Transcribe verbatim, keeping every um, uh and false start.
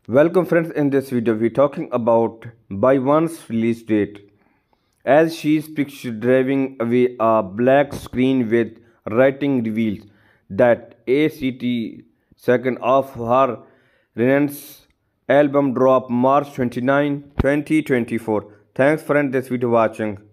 Welcome friends, in this video we're talking about Beyonce's release date as she is pictured driving away a black screen with writing reveals that A C T second of her Renaissance album drop March twenty-ninth, twenty twenty-four. Thanks friend this video watching.